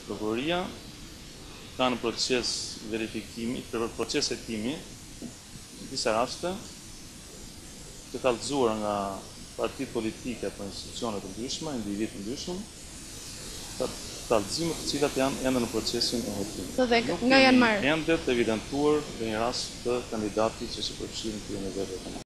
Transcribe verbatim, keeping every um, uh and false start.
Prokuroria ka në proces verifikimi, për proces hetimi, në disa raste, të kallëzuar nga partitë politike apo institucione të ndryshme, individ të ndryshëm, kallëzime të cilat janë ende në procesin e hetimit. Dhe nga janë marrë? Ende të evidentuar dhe një rast të kandidatit që si përfshirë në kryen e vetë.